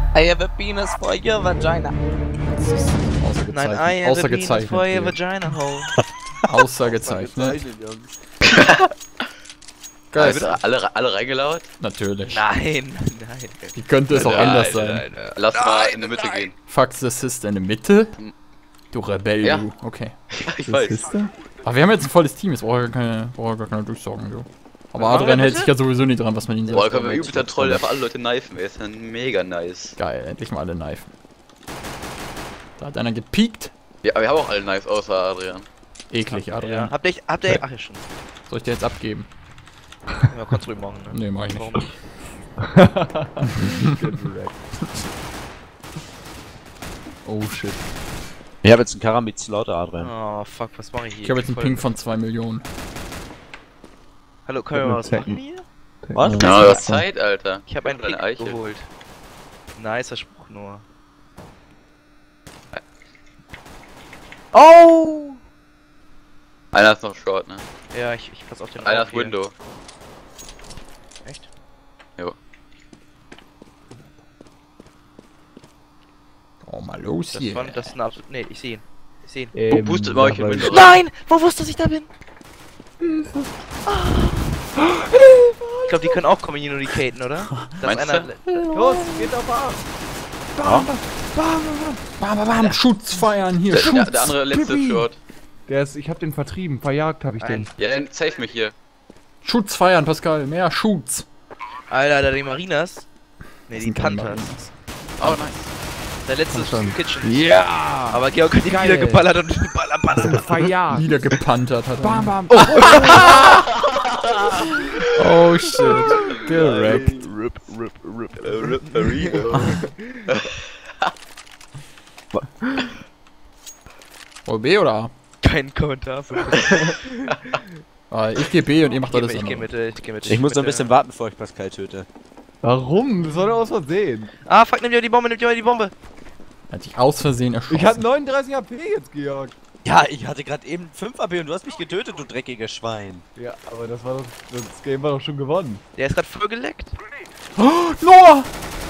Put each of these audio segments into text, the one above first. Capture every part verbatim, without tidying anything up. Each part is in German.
I have a penis for your vagina. Nein, I have a penis for your vagina hole. Ausgezeichnet. Geil. Bitte alle, alle reingelaut? Natürlich. Nein, nein. Wie könnte es auch Nein, anders nein, sein? nein, nein. Lass nein, mal in der Mitte nein. gehen. Fax Assist in der Mitte? Du Rebell, ja. du. Okay. Ich weiß. Aber wir haben jetzt ein volles Team, jetzt brauchen wir keine, brauchen wir gar keine Durchsagen, du. Aber Adrian hält sich ja sowieso nicht dran, was man ihn sagt. Boah, können wir übelster Troll einfach alle Leute knifen, ey. Ist dann mega nice. Geil, endlich mal alle knifen. Da hat einer gepiekt. Ja, aber wir haben auch alle Knives außer Adrian. Eklig, Adrian. Ja. Habt ihr, habt ihr, ach ja schon. Soll ich dir jetzt abgeben? Ja, kannst du morgen, ne? Nee, mach ich nicht. Oh shit. Ich hab jetzt einen Karamid Slaughter, Adrian. Oh fuck, was mache ich hier? Ich habe jetzt einen Ping von zwei Millionen. Hallo, können wir was machen hier? Was? Ja, du hast Zeit, Alter. Ich habe einen Deine Pick Eichel. geholt. Nicer Spruch nur. Oh! Einer ist noch short, ne? Ja, ich, ich pass auf den Einer auf ist hier. Window. Echt? Jo. Oh, mal los Das, hier. war, das ist ein absolut. Nee, ich sehe ihn. Ich sehe ihn. Ähm, boostet mal euch im Window rein. Nein! Wo wusste dass ich da bin? Ich glaube, die können auch communicaten, oder? Das Meinst einer. du? Los, geht auf A! Bam, bam, bam, bam, bam, bam, Schutz feiern hier, Der, Schutz. der, der andere letzte Pipi. Short. Der ist, ich hab den vertrieben, verjagt hab ich den. Ja, dann save mich hier. Schutz feiern, Pascal, mehr Schutz. Alter, da die Marinas. Ne, Das die sind keine Panthers. Marinas. Oh, nice. Der letzte ist im Kitchen. Ja! Aber Georg hat die Geil. wieder geballert und die Ballerbasse. Verjagt! Wieder gepantert hat er. Bam, bam! Oh shit. Direkt. Rip, rip, rip, äh, rip, Arrigo. Wollt B oder A? Kein Kommentar. Ah, ich geh B und ihr macht Ich alles geh, ich geh andere. mit, ich geh mit. Ich muss noch ein mit, bisschen äh, warten, bevor ich Pascal töte. Warum? Das war doch aus Versehen. Ah, fuck, nimm dir die Bombe, nimm dir die Bombe. Er hat sich aus Versehen erschossen. Ich hatte neununddreißig H P jetzt, Georg. Ja, ich hatte gerade eben fünf A P und du hast mich getötet, du dreckiges Schwein. Ja, aber das war doch, das Game war doch schon gewonnen. Der ist grad voll geleckt. Oh, Noah!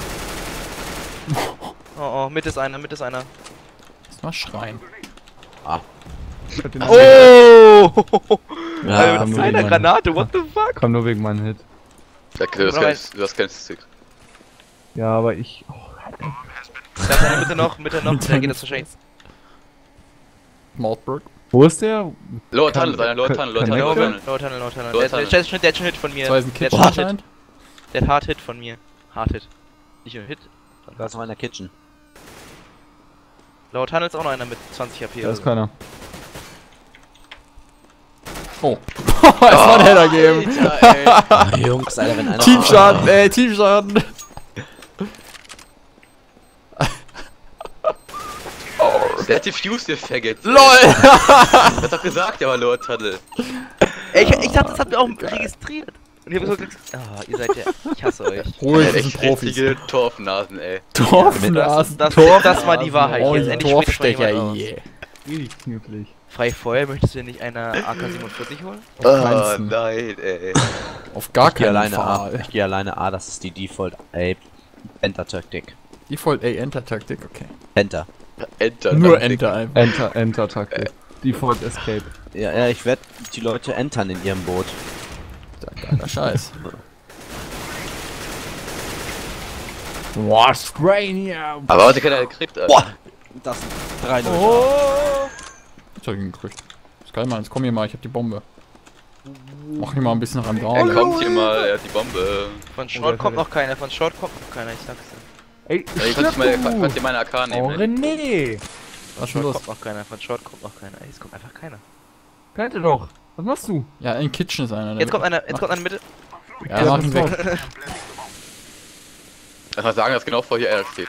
Oh, oh, mit ist einer, mit ist einer. Lass mal schreien. Ich hab den Oh! Ja, Alter, komm, mit nur einer wegen Granate, what the fuck? Kam nur wegen meinem Hit. Ja, du hast keinen- du hast keinen Stick. Ja, aber ich... Oh, Da ist einer Mitte noch, Mitte noch, der geht das wahrscheinlich. Mordberg. wo ist der? Lower Kann- Tunnel, einer Lower kann- Tunnel, Lower kann Tunnel, Lower Lower Tunnel, Tunnel. Lower Tunnel, Lower Tunnel. Lower Der, der, Tunnel. der, ist schon- der hat schon Hit von mir. Zwei ist ein Der Kitchen hat Hard Hit. anscheinend. Der hat Hard Hit von mir. Hard Hit. Nicht nur Hit. Da ist noch einer Kitchen. Lower Tunnel ist auch noch einer mit zwanzig H P. Da ist keiner. Oh. Erstmal einen Header geben. Alter, ey. Ah, Jungs, Alter, wenn einer... Tiefschaden, ey, Tiefschaden. Der hat defused, der Faggot. LOL! Der hat doch gesagt, der war Lower Tunnel. Ey, ich, ich dachte, das habt ihr auch registriert. Und ich hab so gesagt, ah, ihr seid ja, ich hasse euch. Ruhig, Der das hat sind echt Profis. richtige Torfnasen, ey. Dorfnasen. Das, Torf- das war die Wahrheit. Oh, Jetzt endlich spricht das mal Torfstecher, jemand aus. yeah. Richtig knifflig. Frei Feuer, möchtest du nicht eine A K siebenundvierzig holen? Auf Oh keinen. nein, ey. Auf gar Ich geh keinen alleine A. Fall. Ich geh alleine A, das ist die Default A. Enter-Taktik. Default A-Enter-Taktik, okay. Enter. Enter. Nur Taktik. Enter einfach. Enter, Enter, Taktik. Default Escape. Ja, ja, ich werde die Leute entern in ihrem Boot. Geiler Scheiß. Boah, Strain hier. Aber warte, keiner gekriegt, Alter. Boah! Das sind drei Leute. Oh! Ich hab ihn gekriegt. Ist geil, Mann. Jetzt komm hier mal, ich hab die Bombe. Mach hier mal ein bisschen Er Randale. kommt hier mal, er hat die Bombe. Von Short kommt noch keiner, von Short kommt noch keiner, ich sag's dir. Ey, Ja, ich konnte mal, stirb konnte dir meine A K du! Oh, nehmen. ey. René! Von Was schon Short los? kommt noch keiner, von Short kommt noch keiner. Ey, es kommt einfach keiner. Könnt doch! Was machst du? Ja, in Kitchen ist einer. der Jetzt kommt wird- einer, jetzt kommt einer Mitte. Ja, mach ihn weg. Lass mal sagen, dass genau vor hier einer steht.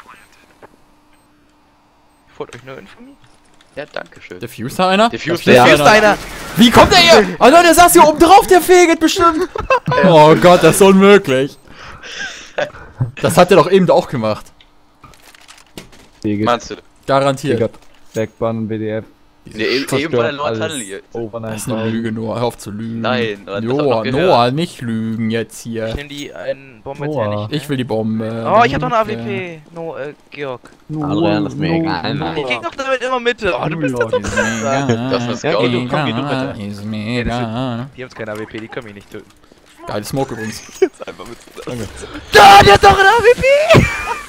Ich wollte euch nur informieren. Ja, danke schön. Diffused da einer? Diffused, Da steht Diffused einer. Wie kommt der hier? Oh Leute, der saß hier oben drauf, der Fegel bestimmt. Oh Gott, das ist unmöglich. Das hat er doch eben auch gemacht. Digga, Meinst du? Garantiert. Digga, Backbun, B D F. Ne, eben, eben war der Lord Tunnel hier. Das ist eine Lüge, Noah. Hör auf zu lügen. Nein, das Noah, Noah, nicht lügen jetzt hier. Ich nehm die einen Bombe jetzt Noah. ja nicht. Ne? Ich will die Bombe. Oh, ich hab doch eine A W P. No, äh, Georg. Adrian, das ist mir egal. Ich krieg doch damit immer Mitte. Oh, du bist doch so. Das ist Ja, geil. geh du, komm, geh du bitte. Ist mir egal. Die haben keine A W P, die können mich nicht töten. Geile Smoke übrigens. Einfach mit Danke. Da, der hat doch eine A W P!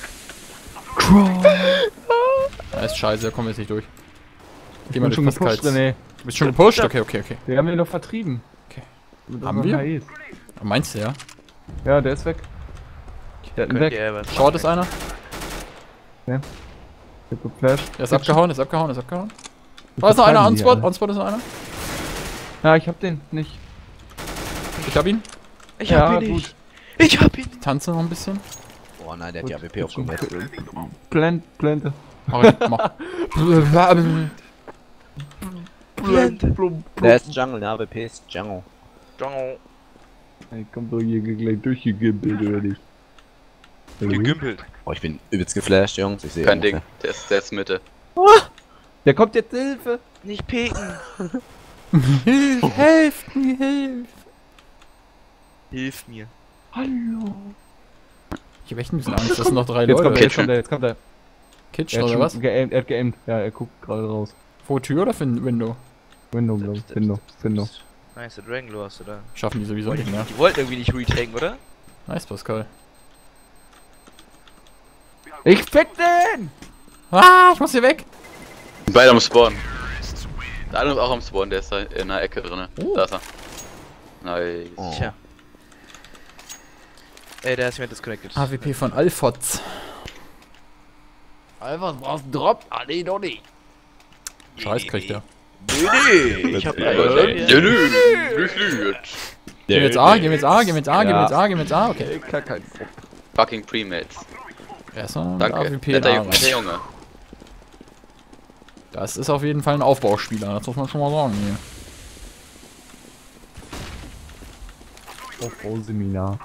Das ist scheiße, da kommen wir jetzt nicht durch. Ich Geh mal bin schon durch gepusht, Pascal. René. Du bist schon gepusht? Okay, okay, okay. Die haben wir doch vertrieben. Okay. Damit Haben das wir? noch H I ist. Meinst du ja? Ja, der ist weg. Der hat ihn Könnt weg. ihr was Short ist einer. Ich hab geflasht. Der ist abgehauen, ist abgehauen, ist abgehauen. Da ist noch einer, on-spot, on-spot ist noch einer. Ja, ich hab den nicht. Ich hab ihn. Ich Ja, hab ihn nicht. Ich hab ihn. Tanze noch ein bisschen. Oh nein, der hat die A W P aufgemacht. Plant, Plante. Mach ich, mach. Blende. Der ist Jungle, der A W P ist Jungle. Jungle. Ey, kommt doch hier gleich durchgegimpelt, oder nicht? Gegümpelt. Oh, ich bin übelst geflasht, Jungs. Ich sehe Kein Ding, der ist, der ist Mitte. Der kommt jetzt Hilfe! Nicht peken. Hilf, helft mir, hilf. Hilf mir. Hallo! Ich hab echt ein bisschen Angst, das sind noch drei Jetzt kommt Leute. er, jetzt kommt er, jetzt kommt er. Kitchen Er hat oder was? schon geaimt, er hat geaimt. Ja, er guckt gerade raus. Vor Tür oder für ein Window? Window, glaub ich. Window, Window. Nice, der Dragon hast du da. Schaffen die sowieso nicht mehr. Die wollten irgendwie nicht retaken, oder? Nice, Pascal. Ich fick den! Ah, ich muss hier weg. Beide am Spawn. Der andere ist auch am Spawn, der ist da in der Ecke drin. Oh. Da ist er. Nice. Oh. Tja. Ey, der ist mir disconnected. A W P von Alfots. Alter, was brauchst du Drop? Ah, nee, doch nicht. Scheiß kriegt er. Nee, nee, ich hab Ja, äh, ja, nö, nicht lügt. Gehen wir jetzt A, gehen wir jetzt A, gehen wir jetzt A, gehen wir jetzt A, gehen wir jetzt A, okay. Klar, kein Druck. Fucking Premates. Erstmal mit Danke. A W P Netter da Junge, netter rein. Junge. Das ist auf jeden Fall ein Aufbauspieler, das muss man schon mal sagen hier. Aufbauseminar.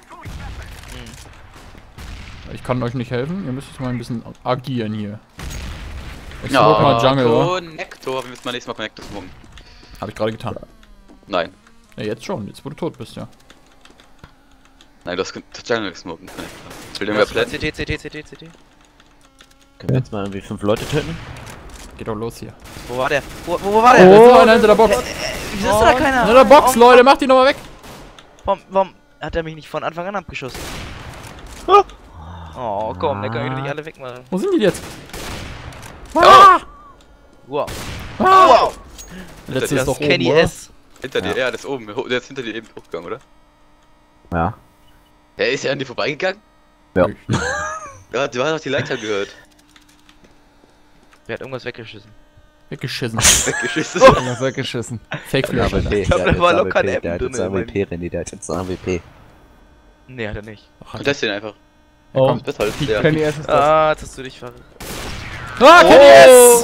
Ich kann euch nicht helfen, ihr müsst jetzt mal ein bisschen agieren hier. Ich Ja, smoke mal Jungle, oder? Connector, wir müssen mal nächstes Mal Connector smoken. Hab ich gerade getan. Nein. Ja, jetzt schon, jetzt wo du tot bist, ja. Nein, du hast ge- Jungle gesmoken, Connector. Ich will den mehr C plätten. T, C T, C T, C T. Können wir jetzt mal irgendwie fünf Leute töten? Geht doch los hier. Wo war der? Wo, wo, wo war der? Oh, einer hinter der Box. Wieso ist da keiner? Hinter der Box, Warum- Leute, macht die nochmal weg. Warum, warum hat er mich nicht von Anfang an abgeschossen? Oh, komm, der kann ich doch nicht alle wegmachen. Wo sind die jetzt? Ah! Wow. Ah! Wow. Letzte Das ist doch ist Kenny oben, oder? S. Hinter dir, ja, der ist oben. Der ist hinter dir eben hochgegangen, oder? Ja. Ja, ist er an dir vorbeigegangen? Ja. Ja, du hast doch die Leiter gehört. Wer hat irgendwas weggeschissen? Weggeschissen. Weggeschissen. Irgendwas weggeschissen. Fake Der Flash. A W P, glaub, der da hat war jetzt locker A W P, ein der hat jetzt Apple A W P, drin, René, der hat jetzt A W P. Nee, hat er nicht. Contest den einfach. Oh, Das halt der. Kenny S ist das. Ah, jetzt hast du dich verrückt. Ah, Kenny S!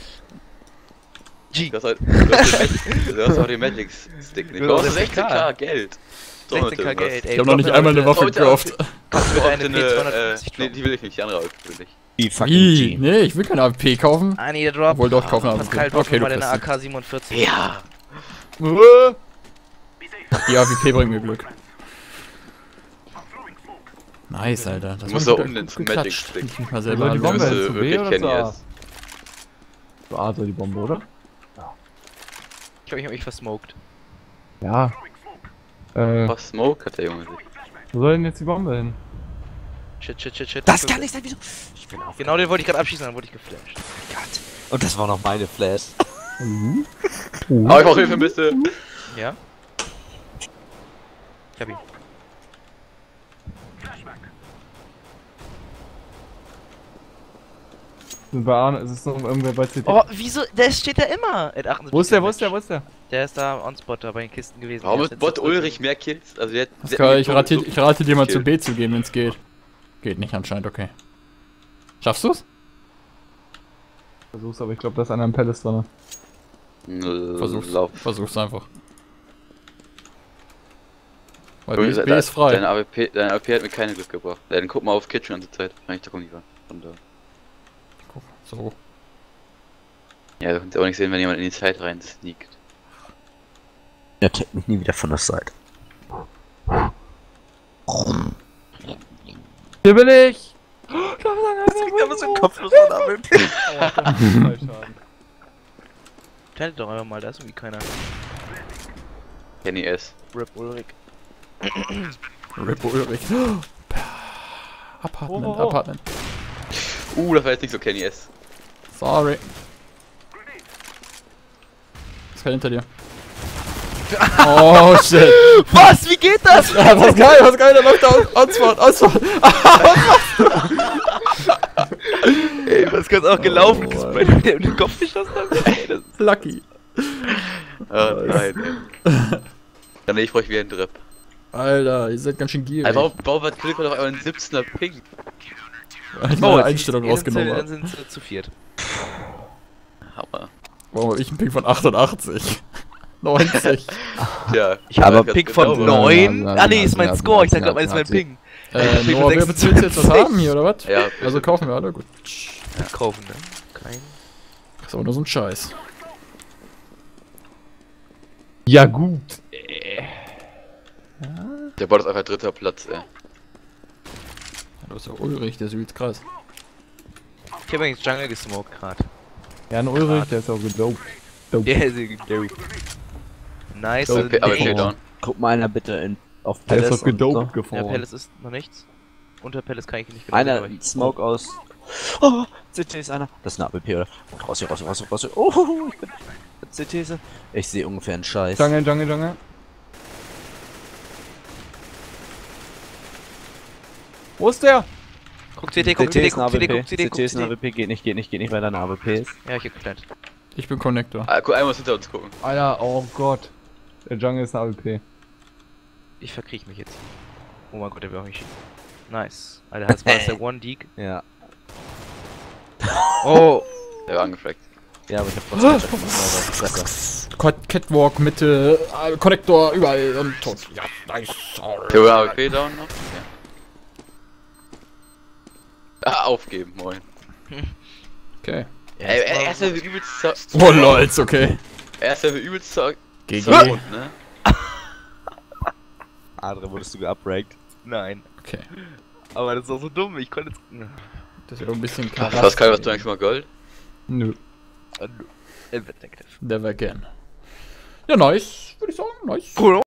G. Du hast halt. Du hast, den, du hast auch den Magic Stick nicht. Du Du hast hast sechzehn K. sechzehn K Geld. sechzehn K Geld, ey. Ich hab noch nicht einmal eine Waffe gekauft. Kannst du mir deine eine, P äh, zweihundertfünfzig nee, droppen? die will ich nicht, die andere will ich. Die fucking Ih, G. nee, ich will keine A W P kaufen. I need a drop. Obwohl, doch, ich kaufe eine A W P. Pascal, drop Okay, mal du deine kriegst A K siebenundvierzig. Ja! Die A W P bringt mir Glück. Nice, Alter. Das Du musst war da gut um den geklatscht. Magic Stick. Ich mich mal Soll selber die Du Bombe anlegen. müsste zu B wirklich oder Kenny zu A? S. Zu A soll die Bombe, oder? Ich glaub, ich hab mich versmoked. Ja. Äh, Was Smoke hat der Junge sich? wo soll denn jetzt die Bombe hin? Shit, shit, shit, shit. Das kann nicht sein, wieso? Ich bin auf. Genau den wollte ich gerade abschießen, dann wurde ich geflasht. Gott. Und das war noch meine Flash. Mhm. Aber ich brauch Hilfe, bitte! Ja? Ich hab ihn. Sind bei A, ist es noch irgendwer bei C T? Oh, wieso? Der steht da immer. At achtundsiebzig Wo ist der, wo ist der, wo ist der? Der ist da on Spot da bei den Kisten gewesen. Warum Der ist ist Bot jetzt- Ulrich mehr Kills? Also der hat. der Pascal, hat ich so- rate, so- ich rate dir mal zu Kill. B zu gehen, wenn's geht. Geht nicht anscheinend, okay. Schaffst du's? Versuch's, aber ich glaube, da ist einer im Palace drin. Nö, Versuch's. Lauf. Versuch's einfach. Weil Junge, B ist, de- B ist frei. Deine A W P, deine A W P hat mir keine Glück gebracht. Ja, dann guck mal auf Kitchen die ganze Zeit. Kann ich da gucken, die war. Von da. Guck, so. Ja, du kannst auch nicht sehen, wenn jemand in die Zeit rein sneakt. Der checkt mich nie wieder von der Seite. Hier bin ich! Das klingt aber so kopflos von A W P. Teilt doch einfach mal, da ist irgendwie keiner. Kenny S. Rip Ulrich. Rip Ulrich. Apartment, Oh, oh, oh. Apartment. Uh, das war jetzt nicht so Kenny S. Sorry. Was kann hinter dir? Oh shit. Was? Wie geht das? Ja, was geil, was geil, da läuft da Oswald, Oswald. Ey, was kannst auch gelaufen, Oh, weil du dir in den Kopf geschossen hast? Ey, das ist Lucky. Oh nein, ey. Dann ich brauche wieder einen Drip. Alter, ihr seid ganz schön gierig. Alter, warum, warum hat Glück auf einmal ein siebzehner Ping? Weil ich oh, meine jetzt Einstellung ist- rausgenommen Dann habe. sind sie zu viert. Hammer. Warum hab ich einen Ping von achtundachtzig? neunzig. Tja, Ich habe Aber einen Ping von genau, neun. ja, Ah nee, ja, ist mein ja, Score. Ich ja, sag grad mal, ja, ist mein ja. Ping. Äh, Ping Noah, von wer willst du jetzt was haben hier, oder was? Ja, Also kaufen wir alle, gut. Ja, kaufen, ne? Kein. Das ist aber nur so ein Scheiß. Ja gut. der Bot ist einfach dritter Platz, ey. Das ist ja Ulrich, der ist übelst krass. Ich hab eigentlich Jungle gesmoked grad. Jan Ulrich, der ist auch gedopt. Dope. Der ist irgendwie nice. Oh, also Okay, aber nee. okay, down. Guck mal einer bitte in, auf Der ist Palace doch gedopt und Ja, gefahren. Palace ist noch nichts. Unter Palace kann ich nicht so. genau Einer, sehen, aber ich- Smoke aus. Oh, C T ist einer. Das ist eine A W P, oder? Raus hier, raus hier, raus hier, raus hier. Oh, ich bin. C T ist er. Ich sehe ungefähr einen Scheiß. Jungle, Jungle, Jungle. Wo ist der? Guck C T, guck C C T T, ist eine guck C T, A W P. guck C T, C guck T ist eine A W C T. P. Geht nicht, geht nicht, geht nicht, weil da eine A W P ist. Ja, ich hab geklärt. Ich bin Connector. Ah, guck, einmal muss hinter uns gucken. Alter, oh Gott. Der Jungle ist eine A W P. Ich verkriech mich jetzt. Oh mein Gott, der will auch nicht schießen. Nice. Alter, das war jetzt der One Deek. Ja. Oh! Der war angefragt. Ja, aber ich hab trotzdem Check gemacht, aber besser. Cat- Catwalk, Mitte, äh, Connector, überall und tot. Ja, nice. Der war A W P down noch? Ja. Ah, aufgeben, moin. Okay. Ja, Ey, das war- er ist ja übelst zer... Oh lolz, okay. Er ist ja übelst zer... G G. zerrund, ne? Adre, wurdest du geuprankt? Nein. Okay. Aber das ist auch so dumm, ich konnte jetzt. Das ist ja ein bisschen Was, krass. Kai, was du eigentlich mal Gold? Nö. Invective. Never again. Ja, nice. Würde ich sagen, nice. Cool.